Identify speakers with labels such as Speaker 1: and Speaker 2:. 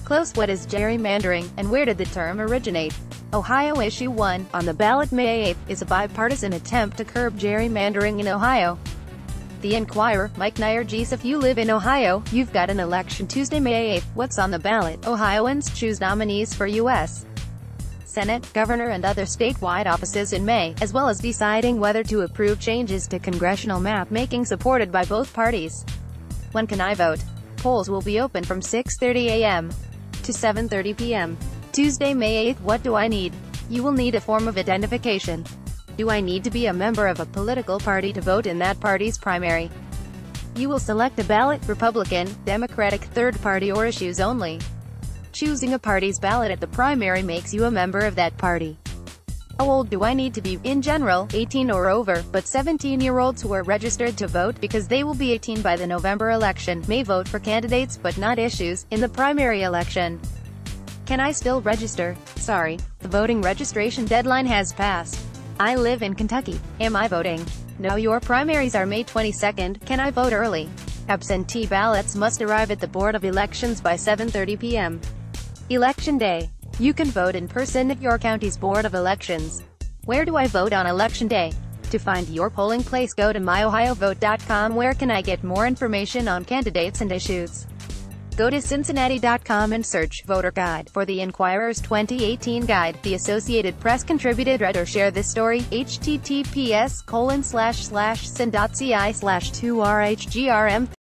Speaker 1: Close. What is gerrymandering, and where did the term originate? Ohio Issue 1, on the ballot May 8, is a bipartisan attempt to curb gerrymandering in Ohio. The Enquirer, Mike NyergesIf. If you live in Ohio, you've got an election Tuesday, May 8. What's on the ballot? Ohioans choose nominees for U.S. Senate, governor and other statewide offices in May, as well as deciding whether to approve changes to congressional map-making supported by both parties. When can I vote? Polls will be open from 6:30 a.m. to 7:30 p.m. Tuesday, May 8. What do I need? You will need a form of identification. Do I need to be a member of a political party to vote in that party's primary? You will select a ballot, Republican, Democratic, third party or issues only. Choosing a party's ballot at the primary makes you a member of that party. How old do I need to be? In general, 18 or over, but 17-year-olds who are registered to vote because they will be 18 by the November election may vote for candidates but not issues in the primary election. Can I still register? Sorry, the voting registration deadline has passed. I live in Kentucky. Am I voting? No. Your primaries are May 22nd. Can I vote early? Absentee ballots must arrive at the Board of Elections by 7:30 p.m. Election Day. You can vote in person at your county's Board of Elections. Where do I vote on Election Day? To find your polling place, go to myohiovote.com. Where can I get more information on candidates and issues? Go to Cincinnati.com and search Voter Guide for the Enquirer's 2018 guide. The Associated Press contributed. Read or share this story. https://sin.ci/2rhgrm3